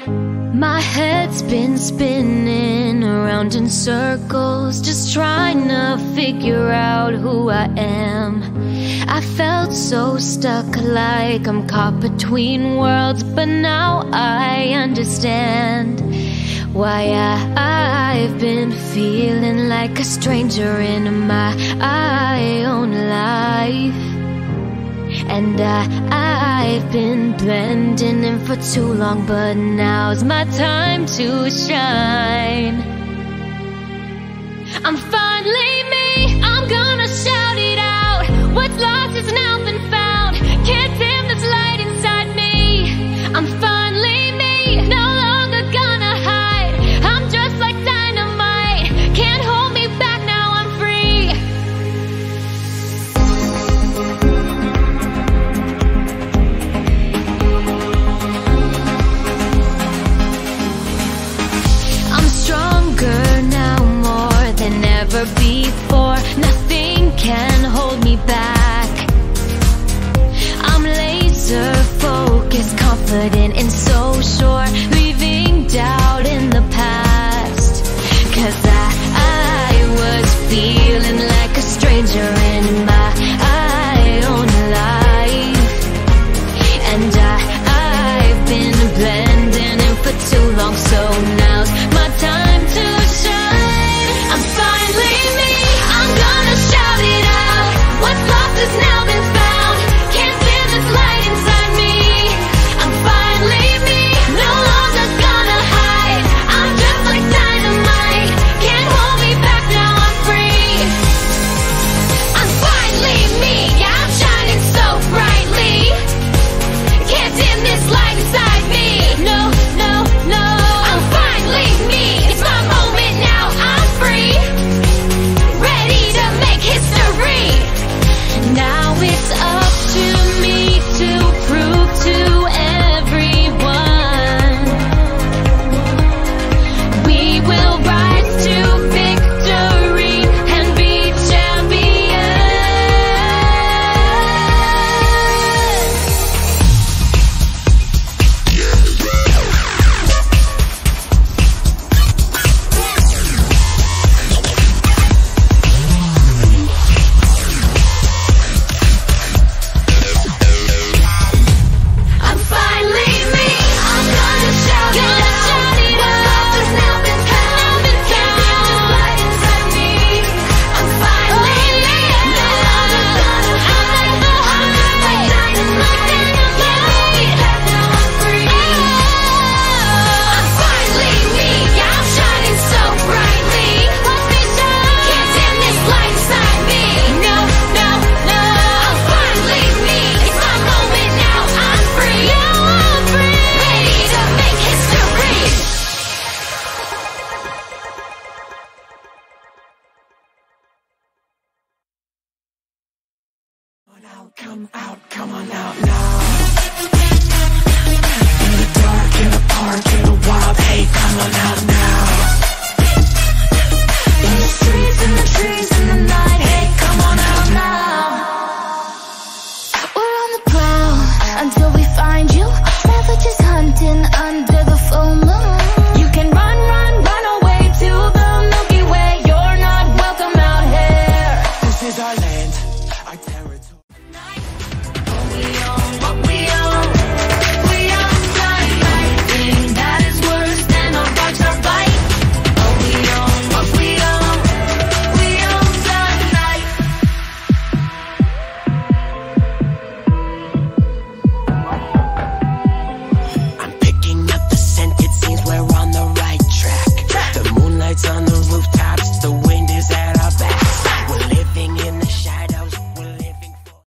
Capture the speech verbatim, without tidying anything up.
My head's been spinning around in circles, just trying to figure out who I am. I felt so stuck, like I'm caught between worlds, but now I understand why I, I've been feeling like a stranger in my own life. And I, I've been blending in for too long, but now's my time to shine. I'm finally me, I'm gonna shout it out. What's lost has now been found. Can't dim this light inside me. I'm finally me, no longer gonna hide. I'm just like dynamite, can't hold me back, now I'm free. I'm stronger now, more than ever before. Nothing can hold me back. I'm laser focused, confident and so sure, leaving